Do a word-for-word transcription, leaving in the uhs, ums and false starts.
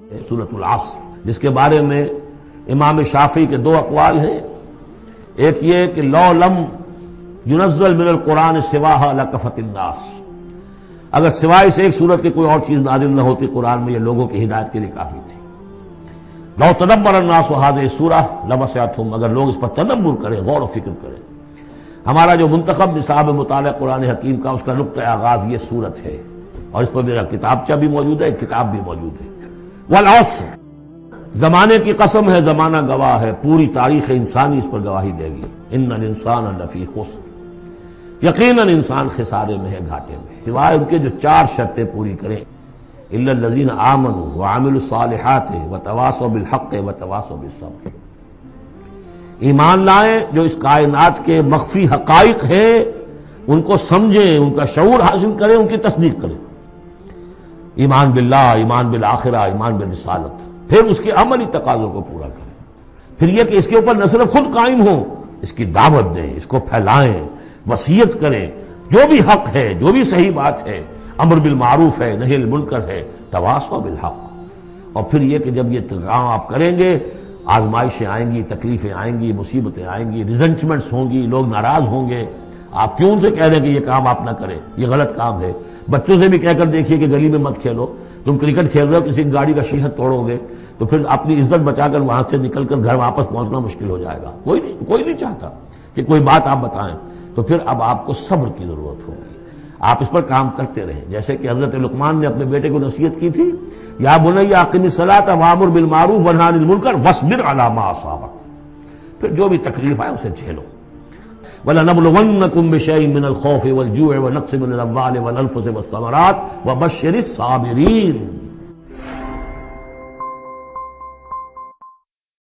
سورۃ العصر، جس کے بارے میں امام شافعی کے دو اقوال ہیں۔ ایک یہ کہ لو لم ينزل من القرآن سواها لکفت الناس، اگر سوائے اس ایک سورت کی کوئی اور چیز نازل نہ ہوتی قرآن میں، یہ لوگوں کی ہدایت کے لیے کافی تھی۔ لو تدبر الناس هذه السورة لوسعتهم، اگر لوگ اس پر تدبر کریں، غور و فکر کریں۔ ہمارا جو منتخب نصاب مطالعہ قرآن حکیم کا، اس کا نقطہ آغاز یہ سورت ہے، اور اس پر میرا کتابچہ بھی موجود ہے، کتاب بھی موجود ہے۔ والعصر، زمانے کی قسم ہے، زمانہ گواہ ہے، پوری تاریخ انسانی اس پر گواہی دے گی۔ ان الانسان لفی خسر، یقیناً انسان خسارے میں ہے، گھاٹے میں، سوائے ان کے جو چار شرطیں پوری کریں۔ الا الذین آمنوا وعملوا الصالحات وتواصوا بالحق وتواصوا بالصبر، ایمان لائیں، جو اس کائنات کے مخفی حقائق ہیں ان کو سمجھیں، ان کا شعور حاصل کریں، ان کی تصدیق کریں۔ ایمان باللہ، ایمان بالآخرہ، ایمان بالرسالت، پھر اس کے عملی تقاضوں کو پورا کریں۔ پھر یہ کہ اس کے اوپر نہ صرف خود قائم ہوں، اس کی دعوت دیں، اس کو پھیلائیں، وصیت کریں، جو بھی حق ہے، جو بھی صحیح بات ہے، امر بالمعروف ہے، نہی المنکر ہے، تواصوا بالحق۔ اور پھر یہ کہ جب یہ کام آپ کریں گے، آزمائشیں آئیں گی، تکلیفیں آئیں گی، مصیبتیں آئیں گی، ریزنٹمنٹس ہوں گی، لوگ ناراض ہوں گے۔ آپ کیوں ان سے کہہ رہے ہیں کہ یہ کام آپ نہ کریں، یہ غلط کام ہے؟ بچوں سے بھی کہہ کر دیکھیے کہ گلی میں مت کھیلو، تم کرکٹ کھیل رہے ہو، کسی گاڑی کا شیشہ توڑو گے تو پھر اپنی عزت بچا کر وہاں سے نکل کر گھر واپس پہنچنا مشکل ہو جائے گا۔ کوئی نہیں کوئی نہیں چاہتا کہ کوئی بات آپ بتائیں، تو پھر اب آپ کو صبر کی ضرورت ہوگی، آپ اس پر کام کرتے رہیں۔ جیسے کہ حضرت لقمان نے اپنے بیٹے کو نصیحت کی تھی، یا بنی اقم الصلاۃ وامر بالمعروف وانہی عن المنکر واصبر علی ما اصابک، پھر جو بھی تکلیف آئے اسے جھیلو۔ وَلَنَبْلُوَنَّكُمْ بِشَيْءٍ مِّنَ الْخَوْفِ وَالْجُوعِ وَنَقْصٍ مِّنَ الْأَمْوَالِ وَالْأَنفُسِ وَالثَّمَرَاتِ وَبَشِّرِ الصَّابِرِينَ۔